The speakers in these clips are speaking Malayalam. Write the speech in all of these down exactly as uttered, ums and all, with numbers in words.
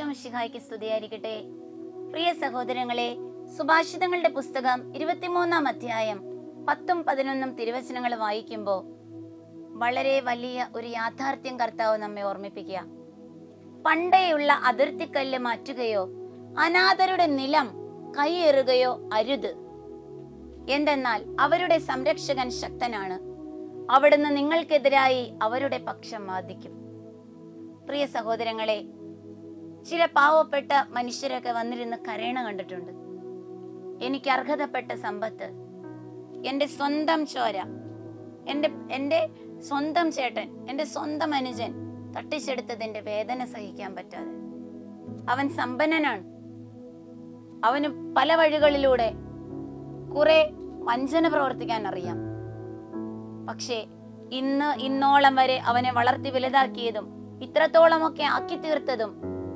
മിശിഹായ്ക്ക് സ്തുതിയായിരിക്കട്ടെ. പ്രിയ സഹോദരങ്ങളെ, സുഭാഷിതങ്ങളുടെ പുസ്തകം ഇരുപത്തിമൂന്നാം അധ്യായം പത്തും പതിനൊന്നും തിരുവചനങ്ങൾ വായിക്കുമ്പോൾ വളരെ വലിയ ഒരു യാഥാർത്ഥ്യം കർത്താവ് നമ്മെ ഓർമ്മിപ്പിക്കുക. പണ്ടേയുള്ള അതിർത്തിക്കല്ല് മാറ്റുകയോ അനാഥരുടെ നിലം കൈയേറുകയോ അരുത്. എന്തെന്നാൽ അവരുടെ സംരക്ഷകൻ ശക്തനാണ്, അവിടുന്ന് നിങ്ങൾക്കെതിരായി അവരുടെ പക്ഷം വാദിക്കും. പ്രിയ സഹോദരങ്ങളെ, ചില പാവപ്പെട്ട മനുഷ്യരൊക്കെ വന്നിരുന്ന് കരയണ കണ്ടിട്ടുണ്ട്. എനിക്ക് അർഹതപ്പെട്ട സമ്പത്ത്, എൻ്റെ സ്വന്തം ചോര, എൻ്റെ എൻ്റെ സ്വന്തം ചേട്ടൻ, എൻ്റെ സ്വന്തം അനുജൻ തട്ടിച്ചെടുത്തതിൻ്റെ വേദന സഹിക്കാൻ പറ്റാതെ. അവൻ സമ്പന്നനാണ്, അവന് പല വഴികളിലൂടെ കുറെ വഞ്ചന പ്രവർത്തിക്കാൻ അറിയാം. പക്ഷേ ഇന്ന് ഇന്നോളം വരെ അവനെ വളർത്തി വലുതാക്കിയതും ഇത്രത്തോളമൊക്കെ ആക്കി തീർത്തതും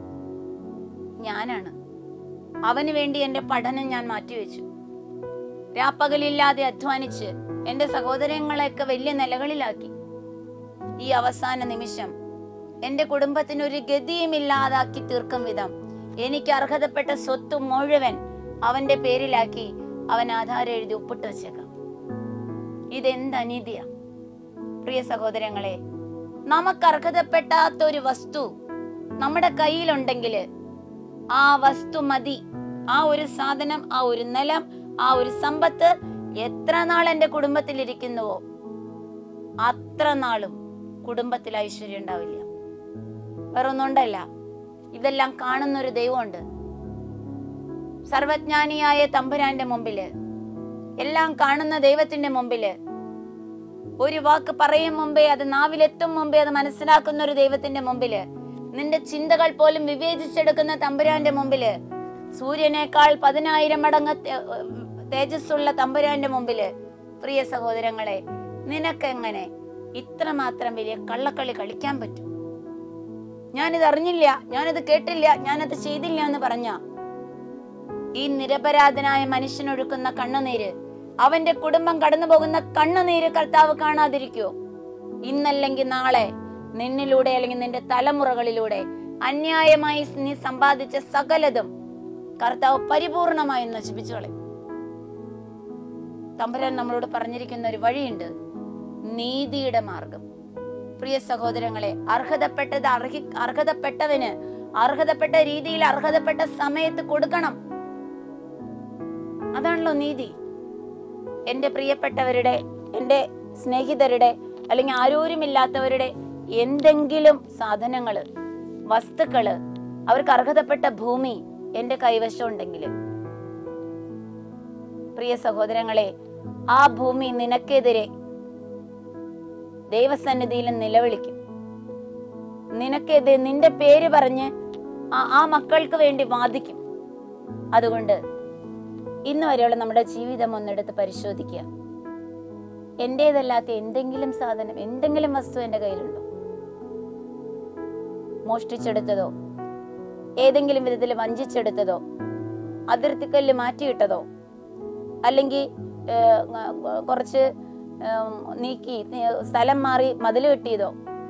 ഞാനാണ്. അവന് വേണ്ടി എൻ്റെ പഠനം ഞാൻ മാറ്റിവെച്ചു. രാപ്പകലില്ലാതെ അധ്വാനിച്ച് എൻ്റെ സഹോദരങ്ങളെയൊക്കെ വലിയ നിലകളിലാക്കി. ഈ അവസാന നിമിഷം എൻ്റെ കുടുംബത്തിന് ഒരു ഗതിയും ഇല്ലാതാക്കി തീർക്കും വിധം എനിക്ക് അർഹതപ്പെട്ട സ്വത്ത് മുഴുവൻ അവന്റെ പേരിലാക്കി അവൻ ആധാരം എഴുതി ഒപ്പിട്ട് വെച്ചേക്കാം. ഇതെന്ത് അനീതിയാ പ്രിയ സഹോദരങ്ങളെ. നമുക്ക് അർഹതപ്പെട്ടാത്ത ഒരു വസ്തു നമ്മുടെ കയ്യിലുണ്ടെങ്കിൽ ആ വസ്തു മതി, ആ ഒരു സാധനം, ആ ഒരു നിലം, ആ ഒരു സമ്പത്ത് എത്ര നാൾ എൻ്റെ കുടുംബത്തിൽ ഇരിക്കുന്നുവോ അത്ര നാളും കുടുംബത്തിൽ ഐശ്വര്യം ഉണ്ടാവില്ല. വേറൊന്നുണ്ടല്ല, ഇതെല്ലാം കാണുന്നൊരു ദൈവമുണ്ട്. സർവജ്ഞാനിയായ തമ്പുരാന്റെ മുമ്പില്, എല്ലാം കാണുന്ന ദൈവത്തിന്റെ മുമ്പില്, ഒരു വാക്ക് പറയും മുമ്പേ അത് നാവിലെത്തും മുമ്പേ അത് മനസ്സിലാക്കുന്ന ഒരു ദൈവത്തിന്റെ മുമ്പില്, നിന്റെ ചിന്തകൾ പോലും വിവേചിച്ചെടുക്കുന്ന തമ്പുരാന്റെ മുമ്പില്, സൂര്യനേക്കാൾ പതിനായിരം മടങ്ങ് തേജസ്സുള്ള തമ്പുരാന്റെ മുമ്പില്, പ്രിയ സഹോദരങ്ങളെ, നിനക്കെങ്ങനെ ഇത്രമാത്രം വലിയ കള്ളക്കളി കളിക്കാൻ പറ്റും? ഞാനിത് അറിഞ്ഞില്ല, ഞാനത് കേട്ടില്ല, ഞാനത് ചെയ്തില്ല എന്ന് പറഞ്ഞ ഈ നിരപരാധനായ മനുഷ്യനൊഴുക്കുന്ന കണ്ണുനീര്, അവന്റെ കുടുംബം കടന്നു പോകുന്ന കണ്ണുനീര് കർത്താവ് കാണാതിരിക്കോ? ഇന്നല്ലെങ്കിൽ നാളെ നിന്നിലൂടെ അല്ലെങ്കിൽ നിന്റെ തലമുറകളിലൂടെ അന്യായമായി നീ സമ്പാദിച്ച സകലതും കർത്താവ് പരിപൂർണമായി നശിപ്പിച്ചു കളയും. തമ്പുരാൻ നമ്മളോട് പറഞ്ഞിരിക്കുന്ന ഒരു വഴിയുണ്ട്, നീതിയുടെ മാർഗം. പ്രിയ സഹോദരങ്ങളെ, അർഹതപ്പെട്ടത് അർഹി അർഹതപ്പെട്ടവന് അർഹതപ്പെട്ട രീതിയിൽ അർഹതപ്പെട്ട സമയത്ത് കൊടുക്കണം. അതാണല്ലോ നീതി. എൻ്റെ പ്രിയപ്പെട്ടവരുടെ, എൻ്റെ സ്നേഹിതരുടെ, അല്ലെങ്കിൽ ആരോരുമില്ലാത്തവരുടെ എന്തെങ്കിലും സാധനങ്ങള്, വസ്തുക്കള്, അവർക്ക് അർഹതപ്പെട്ട ഭൂമി എൻ്റെ കൈവശം ഉണ്ടെങ്കിൽ, പ്രിയ സഹോദരങ്ങളെ, ആ ഭൂമി നിനക്കെതിരെ ദൈവസന്നിധിയിൽ നിലവിളിക്കും. നിനക്കെതിരെ നിന്റെ പേര് പറഞ്ഞ് ആ മക്കൾക്ക് വേണ്ടി വാദിക്കും. അതുകൊണ്ട് ഇന്ന് വരെയുള്ള നമ്മുടെ ജീവിതം ഒന്നെടുത്ത് പരിശോധിക്കുക. എന്റേതല്ലാത്ത എന്തെങ്കിലും സാധനം, എന്തെങ്കിലും വസ്തു എൻ്റെ കയ്യിലുണ്ടോ? മോഷ്ടിച്ചെടുത്തതോ, ഏതെങ്കിലും വിധത്തിൽ വഞ്ചിച്ചെടുത്തതോ, അതിർത്തിക്കല്ല് മാറ്റിയിട്ടതോ, അല്ലെങ്കിൽ കുറച്ച് നീക്കി സ്ഥലം മാറി മതിൽ കെട്ടിയതോ,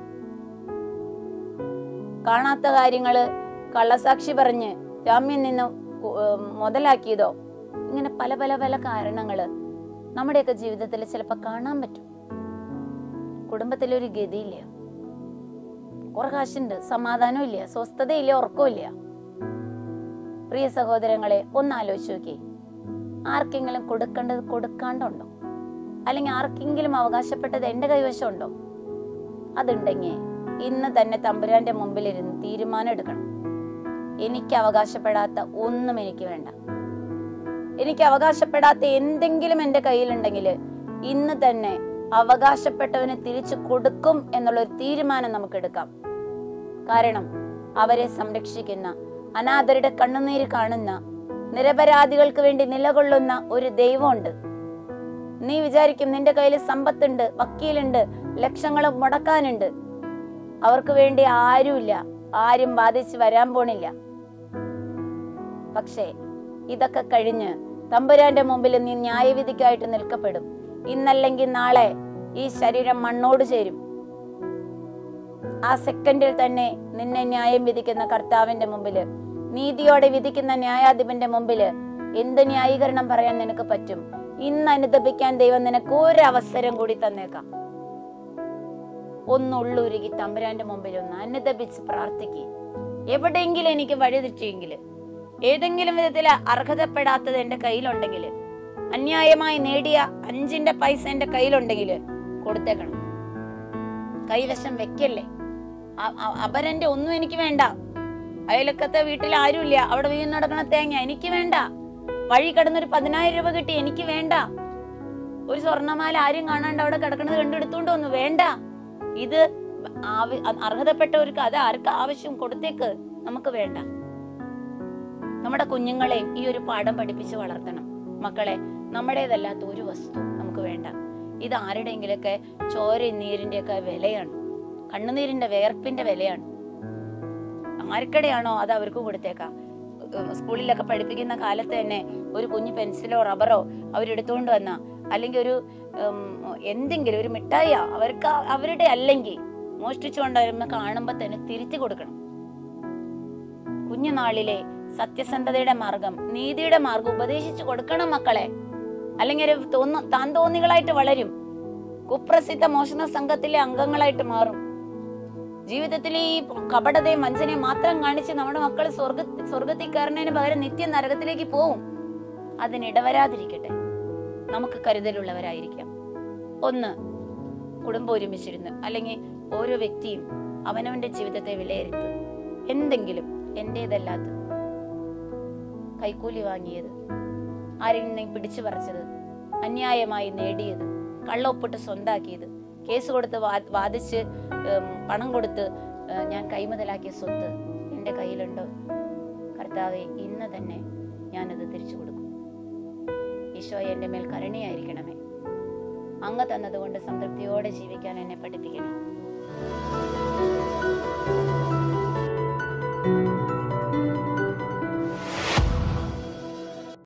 കാണാത്ത കാര്യങ്ങള് കള്ളസാക്ഷി പറഞ്ഞ് ജാമ്യം നിന്ന് മുതലാക്കിയതോ, ഇങ്ങനെ പല പല പല കാരണങ്ങള് നമ്മുടെയൊക്കെ ജീവിതത്തിൽ ചിലപ്പോൾ കാണാൻ പറ്റും. കുടുംബത്തിലൊരു ഗതിയില്ല, കുറെ കാശുണ്ട്, സമാധാനം ഇല്ല, സ്വസ്ഥതയില്ല, ഉറക്കമില്ല. പ്രിയ സഹോദരങ്ങളെ, ഒന്ന് ആലോചിച്ച് നോക്കി. ആർക്കെങ്കിലും കൊടുക്കേണ്ടത് കൊടുക്കാണ്ടുണ്ടോ? അല്ലെങ്കിൽ ആർക്കെങ്കിലും അവകാശപ്പെട്ടത് എന്റെ കൈവശം ഉണ്ടോ? അതുണ്ടെങ്കിൽ ഇന്ന് തന്നെ തമ്പുരാന്റെ മുമ്പിലിരുന്ന് തീരുമാനം എടുക്കണം. എനിക്ക് അവകാശപ്പെടാത്ത ഒന്നും എനിക്ക് വേണ്ട. എനിക്ക് അവകാശപ്പെടാത്ത എന്തെങ്കിലും എൻ്റെ കയ്യിലുണ്ടെങ്കിൽ ഇന്ന് തന്നെ അവകാശപ്പെട്ടവന് തിരിച്ചു കൊടുക്കും എന്നുള്ളൊരു തീരുമാനം നമുക്ക് എടുക്കാം. കാരണം അവരെ സംരക്ഷിക്കുന്ന, അനാഥരുടെ കണ്ണുനീര് കാണുന്ന, നിരപരാധികൾക്ക് വേണ്ടി നിലകൊള്ളുന്ന ഒരു ദൈവമുണ്ട്. നീ വിചാരിക്കും നിന്റെ കയ്യിൽ സമ്പത്തുണ്ട്, വക്കീലുണ്ട്, ലക്ഷങ്ങൾ മുടക്കാനുണ്ട്. അവർക്ക് വേണ്ടി ആരുമില്ല, ആരും ബാധിച്ച് വരാൻ പോണില്ല. പക്ഷേ ഇതൊക്കെ കഴിഞ്ഞ് തമ്പുരാന്റെ മുമ്പിൽ നീ ന്യായവിധിക്കായിട്ട് നിൽക്കപ്പെടും. ഇന്നല്ലെങ്കിൽ നാളെ ഈ ശരീരം മണ്ണോട് ചേരും. ആ സെക്കൻഡിൽ തന്നെ നിന്നെ ന്യായം വിധിക്കുന്ന കർത്താവിന്റെ മുമ്പില്, നീതിയോടെ വിധിക്കുന്ന ന്യായാധിപന്റെ മുമ്പില് എന്ത് ന്യായീകരണം പറയാൻ നിനക്ക് പറ്റും? ഇന്ന് അനുദപിക്കാൻ ദൈവം നിനക്ക് ഒരു അവസരം കൂടി തന്നേക്കാം. ഒന്നുള്ളുരുകി തമ്പുരാന്റെ മുമ്പിൽ ഒന്ന് അനുദപിച്ച് പ്രാർത്ഥിക്കുക. എവിടെയെങ്കിലും എനിക്ക് വഴി തെറ്റിയെങ്കിൽ, ഏതെങ്കിലും വിധത്തിൽ അർഹതപ്പെടാത്തത് എന്റെ കയ്യിലുണ്ടെങ്കിൽ, അന്യായമായി നേടിയ അഞ്ചിന്റെ പൈസ എന്റെ കയ്യിലുണ്ടെങ്കിൽ കൊടുത്തേക്കണം. കൈവശം വെക്കല്ലേ. അപരന്റെ ഒന്നും എനിക്ക് വേണ്ട. അയലക്കത്തെ വീട്ടിൽ ആരുമില്ല, അവിടെ വീണ് നടക്കണ തേങ്ങ എനിക്ക് വേണ്ട. വഴി കിടന്നൊരു പതിനായിരം രൂപ കിട്ടി എനിക്ക് വേണ്ട. ഒരു സ്വർണ്ണമാല ആരും കാണാണ്ട് അവിടെ കിടക്കണത് കണ്ടെടുത്തോണ്ട് വന്നു വേണ്ട. ഇത് അർഹതപ്പെട്ടവർക്ക് അത് ആർക്ക് ആവശ്യം കൊടുത്തേക്ക്, നമുക്ക് വേണ്ട. നമ്മുടെ കുഞ്ഞുങ്ങളെയും ഈ ഒരു പാഠം പഠിപ്പിച്ച് വളർത്തണം. മക്കളെ, നമ്മുടേതല്ലാത്ത ഒരു വസ്തു നമുക്ക് വേണ്ട. ഇത് ആരുടെയെങ്കിലൊക്കെ ചോര നീരിന്റെ ഒക്കെ വിലയാണ്, കണ്ണുനീരിന്റെ വേർപ്പിന്റെ വിലയാണ്. ആർക്കടെയാണോ അത് അവർക്ക് കൊടുത്തേക്കാം. സ്കൂളിലൊക്കെ പഠിപ്പിക്കുന്ന കാലത്ത് തന്നെ ഒരു കുഞ്ഞു പെൻസിലോ റബ്ബറോ അവരെടുത്തുകൊണ്ട് വന്ന, അല്ലെങ്കിൽ ഒരു എന്തെങ്കിലും ഒരു മിഠായിയോ അവർക്ക് അവരുടെ അല്ലെങ്കിൽ മോഷ്ടിച്ചുകൊണ്ട് വരുമ്പോ കാണുമ്പോ തന്നെ തിരിച്ചു കൊടുക്കണം. കുഞ്ഞുനാളിലെ സത്യസന്ധതയുടെ മാർഗം, നീതിയുടെ മാർഗം ഉപദേശിച്ചു കൊടുക്കണം മക്കളെ. അല്ലെങ്കിൽ ഒരു തോന്നു താൻ തോന്നികളായിട്ട് വളരും, കുപ്രസിദ്ധ മോഷണ സംഘത്തിലെ അംഗങ്ങളായിട്ട് മാറും. ജീവിതത്തിൽ ഈ കപടതയും വഞ്ചനയും മാത്രം കാണിച്ച് നമ്മുടെ മക്കൾ സ്വർഗ സ്വർഗത്തിൽ കയറുന്നതിന് പകരം നിത്യ നരകത്തിലേക്ക് പോവും. അതിനിടവരാതിരിക്കട്ടെ. നമുക്ക് കരുതലുള്ളവരായിരിക്കാം. ഒന്ന്, കുടുംബം ഒരുമിച്ചിരുന്ന്, അല്ലെങ്കിൽ ഓരോ വ്യക്തിയും അവനവന്റെ ജീവിതത്തെ വിലയിരുത്ത്. എന്തെങ്കിലും എന്റേതല്ലാത്ത, കൈക്കൂലി വാങ്ങിയത്, ആരിൽ നിന്നും പിടിച്ചു പറിച്ചത്, അന്യായമായി നേടിയത്, കള്ളൊപ്പിട്ട് സ്വന്താക്കിയത്, കേസ് കൊടുത്ത് വാദിച്ച് പണം കൊടുത്ത് ഞാൻ കൈമുതലാക്കിയ സ്വത്ത് എൻ്റെ കയ്യിലുണ്ടോ? കർത്താവേ, ഇന്ന് തന്നെ ഞാനത് തിരിച്ചു കൊടുക്കും. ഈശോയെ, എൻ്റെ മേൽ കരുണയായിരിക്കണമേ. അങ്ങ് തന്നതുകൊണ്ട് സംതൃപ്തിയോടെ ജീവിക്കാൻ എന്നെ പഠിപ്പിക്കണേ.